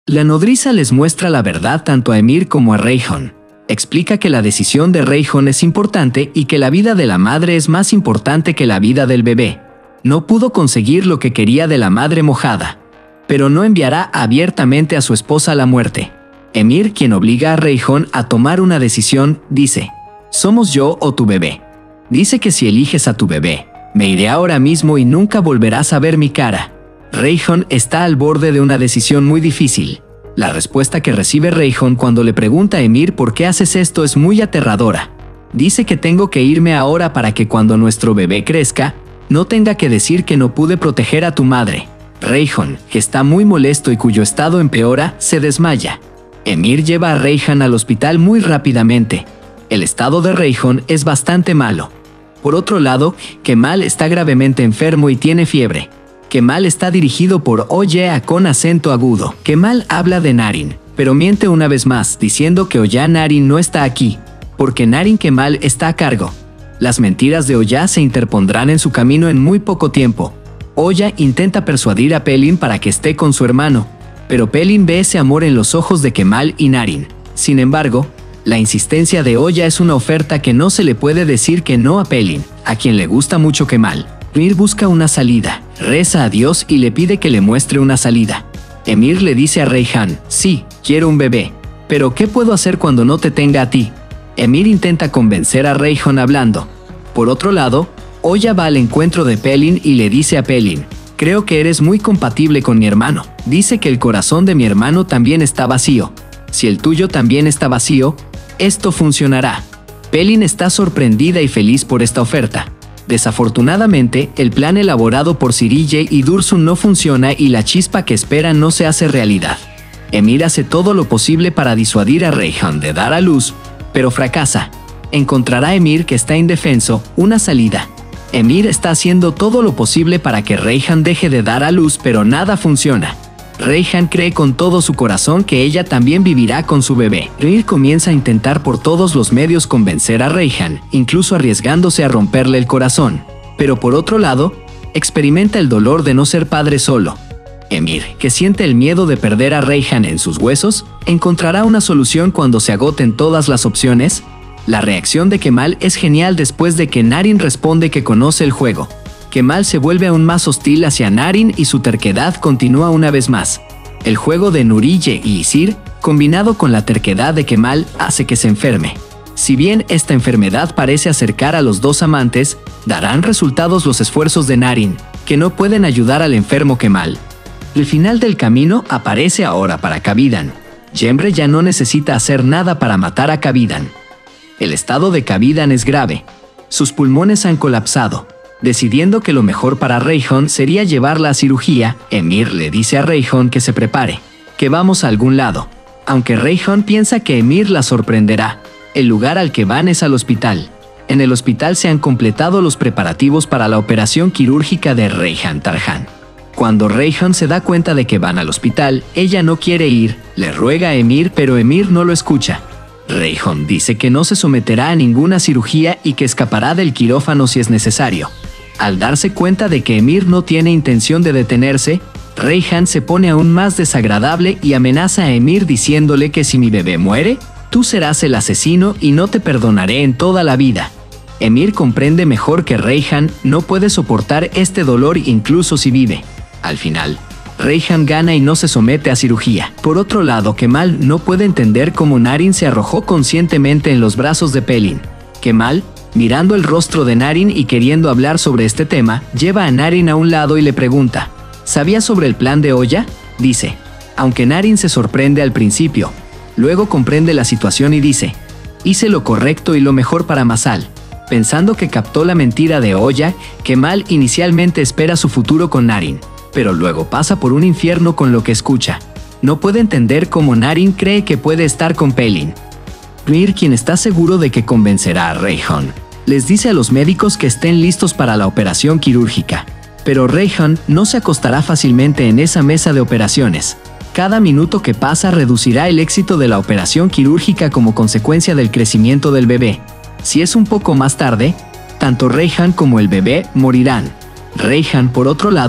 La nodriza les muestra la verdad tanto a Emir como a Rayhan. Explica que la decisión de Rayhan es importante y que la vida de la madre es más importante que la vida del bebé. No pudo conseguir lo que quería de la madre mojada, pero no enviará abiertamente a su esposa a la muerte. Emir, quien obliga a Rayhan a tomar una decisión, dice: «Somos yo o tu bebé. Dice que si eliges a tu bebé, me iré ahora mismo y nunca volverás a ver mi cara». Rayhan está al borde de una decisión muy difícil. La respuesta que recibe Rayhan cuando le pregunta a Emir por qué haces esto es muy aterradora. Dice que tengo que irme ahora para que cuando nuestro bebé crezca, no tenga que decir que no pude proteger a tu madre. Rayhan, que está muy molesto y cuyo estado empeora, se desmaya. Emir lleva a Rayhan al hospital muy rápidamente. El estado de Rayhan es bastante malo. Por otro lado, Kemal está gravemente enfermo y tiene fiebre. Kemal está dirigido por Oya con acento agudo. Kemal habla de Naren, pero miente una vez más, diciendo que Oya Naren no está aquí, porque Naren Kemal está a cargo. Las mentiras de Oya se interpondrán en su camino en muy poco tiempo. Oya intenta persuadir a Pelin para que esté con su hermano, pero Pelin ve ese amor en los ojos de Kemal y Naren. Sin embargo, la insistencia de Oya es una oferta que no se le puede decir que no a Pelin, a quien le gusta mucho Kemal. Emir busca una salida, reza a Dios y le pide que le muestre una salida. Emir le dice a Rayhan: «Sí, quiero un bebé, pero ¿qué puedo hacer cuando no te tenga a ti?». Emir intenta convencer a Rayhan hablando. Por otro lado, Oya va al encuentro de Pelin y le dice a Pelin: «Creo que eres muy compatible con mi hermano. Dice que el corazón de mi hermano también está vacío. Si el tuyo también está vacío, esto funcionará». Pelin está sorprendida y feliz por esta oferta. Desafortunadamente, el plan elaborado por Sirije y Dursun no funciona y la chispa que espera no se hace realidad. Emir hace todo lo posible para disuadir a Rayhan de dar a luz, pero fracasa. Encontrará a Emir, que está indefenso, una salida. Emir está haciendo todo lo posible para que Rayhan deje de dar a luz, pero nada funciona. Rayhan cree con todo su corazón que ella también vivirá con su bebé. Emir comienza a intentar por todos los medios convencer a Rayhan, incluso arriesgándose a romperle el corazón. Pero por otro lado, experimenta el dolor de no ser padre solo. Emir, que siente el miedo de perder a Rayhan en sus huesos, encontrará una solución cuando se agoten todas las opciones. La reacción de Kemal es genial después de que Naren responde que conoce el juego. Kemal se vuelve aún más hostil hacia Naren y su terquedad continúa una vez más. El juego de Nurije y Isir, combinado con la terquedad de Kemal, hace que se enferme. Si bien esta enfermedad parece acercar a los dos amantes, darán resultados los esfuerzos de Naren, que no pueden ayudar al enfermo Kemal. El final del camino aparece ahora para Kavidan. Jemre ya no necesita hacer nada para matar a Kavidan. El estado de Kavidan es grave. Sus pulmones han colapsado. Decidiendo que lo mejor para Rayhan sería llevarla a cirugía, Emir le dice a Rayhan que se prepare, que vamos a algún lado. Aunque Rayhan piensa que Emir la sorprenderá, el lugar al que van es al hospital. En el hospital se han completado los preparativos para la operación quirúrgica de Rayhan Tarhan. Cuando Rayhan se da cuenta de que van al hospital, ella no quiere ir, le ruega a Emir, pero Emir no lo escucha. Rayhan dice que no se someterá a ninguna cirugía y que escapará del quirófano si es necesario. Al darse cuenta de que Emir no tiene intención de detenerse, Rayhan se pone aún más desagradable y amenaza a Emir diciéndole que si mi bebé muere, tú serás el asesino y no te perdonaré en toda la vida. Emir comprende mejor que Rayhan no puede soportar este dolor incluso si vive. Al final, Rayhan gana y no se somete a cirugía. Por otro lado, Kemal no puede entender cómo Naren se arrojó conscientemente en los brazos de Pelin. Kemal, mirando el rostro de Naren y queriendo hablar sobre este tema, lleva a Naren a un lado y le pregunta: ¿sabías sobre el plan de Oya? Dice, aunque Naren se sorprende al principio, luego comprende la situación y dice: hice lo correcto y lo mejor para Masal. Pensando que captó la mentira de Oya, Kemal inicialmente espera su futuro con Naren, pero luego pasa por un infierno con lo que escucha. No puede entender cómo Naren cree que puede estar con Pelin. Emir, quien está seguro de que convencerá a Rayhan, les dice a los médicos que estén listos para la operación quirúrgica. Pero Rayhan no se acostará fácilmente en esa mesa de operaciones. Cada minuto que pasa reducirá el éxito de la operación quirúrgica como consecuencia del crecimiento del bebé. Si es un poco más tarde, tanto Rayhan como el bebé morirán. Rayhan, por otro lado,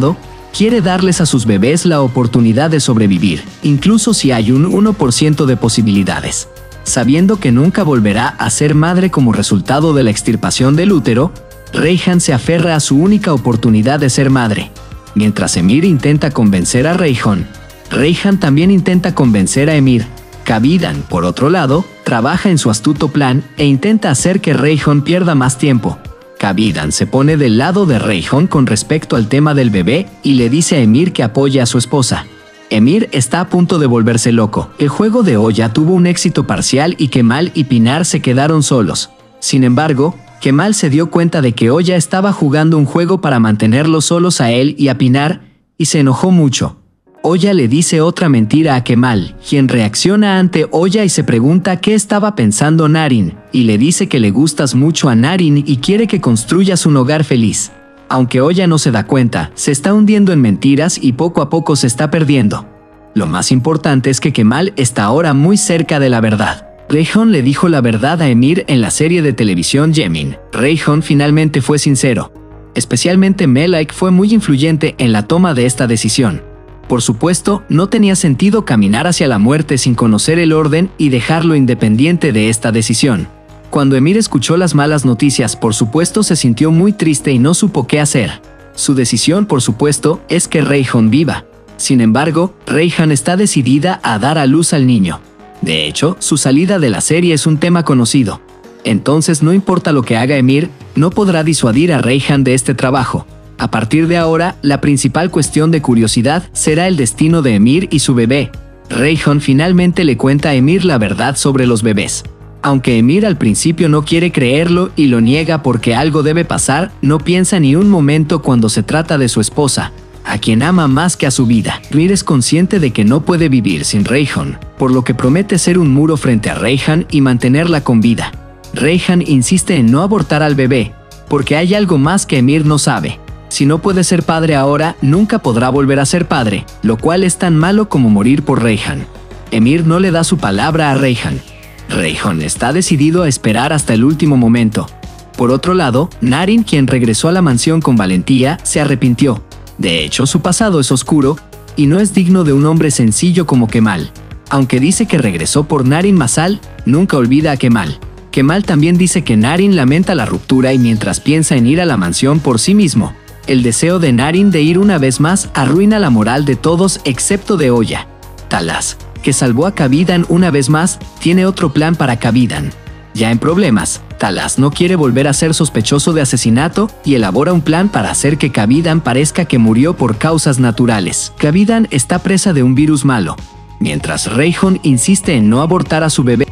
Quiere darles a sus bebés la oportunidad de sobrevivir, incluso si hay un 1% de posibilidades. Sabiendo que nunca volverá a ser madre como resultado de la extirpación del útero, Rayhan se aferra a su única oportunidad de ser madre. Mientras Emir intenta convencer a Rayhan también intenta convencer a Emir. Cavidan, por otro lado, trabaja en su astuto plan e intenta hacer que Rayhan pierda más tiempo. Cavidan se pone del lado de Rayhan con respecto al tema del bebé y le dice a Emir que apoye a su esposa. Emir está a punto de volverse loco. El juego de olla tuvo un éxito parcial y Kemal y Pinar se quedaron solos. Sin embargo, Kemal se dio cuenta de que Oya estaba jugando un juego para mantenerlos solos a él y a Pinar, y se enojó mucho. Oya le dice otra mentira a Kemal, quien reacciona ante Oya y se pregunta qué estaba pensando Naren, y le dice que le gustas mucho a Naren y quiere que construyas un hogar feliz. Aunque Oya no se da cuenta, se está hundiendo en mentiras y poco a poco se está perdiendo. Lo más importante es que Kemal está ahora muy cerca de la verdad. Rayhan le dijo la verdad a Emir en la serie de televisión Yemin. Rayhan finalmente fue sincero. Especialmente Melek fue muy influyente en la toma de esta decisión. Por supuesto, no tenía sentido caminar hacia la muerte sin conocer el orden y dejarlo independiente de esta decisión. Cuando Emir escuchó las malas noticias, por supuesto se sintió muy triste y no supo qué hacer. Su decisión, por supuesto, es que Rayhan viva. Sin embargo, Rayhan está decidida a dar a luz al niño. De hecho, su salida de la serie es un tema conocido. Entonces no importa lo que haga Emir, no podrá disuadir a Rayhan de este trabajo. A partir de ahora, la principal cuestión de curiosidad será el destino de Emir y su bebé. Rayhan finalmente le cuenta a Emir la verdad sobre los bebés. Aunque Emir al principio no quiere creerlo y lo niega porque algo debe pasar, no piensa ni un momento cuando se trata de su esposa, a quien ama más que a su vida. Emir es consciente de que no puede vivir sin Rayhan, por lo que promete ser un muro frente a Rayhan y mantenerla con vida. Rayhan insiste en no abortar al bebé, porque hay algo más que Emir no sabe. Si no puede ser padre ahora, nunca podrá volver a ser padre, lo cual es tan malo como morir por Rayhan. Emir no le da su palabra a Rayhan. Rayhan está decidido a esperar hasta el último momento. Por otro lado, Naren, quien regresó a la mansión con valentía, se arrepintió. De hecho, su pasado es oscuro y no es digno de un hombre sencillo como Kemal. Aunque dice que regresó por Naren Masal, nunca olvida a Kemal. Kemal también dice que Naren lamenta la ruptura y mientras piensa en ir a la mansión por sí mismo, el deseo de Naren de ir una vez más arruina la moral de todos excepto de Oya. Talas, que salvó a Cavidan una vez más, tiene otro plan para Cavidan. Ya en problemas, Talas no quiere volver a ser sospechoso de asesinato y elabora un plan para hacer que Cavidan parezca que murió por causas naturales. Cavidan está presa de un virus malo. Mientras Rayhan insiste en no abortar a su bebé,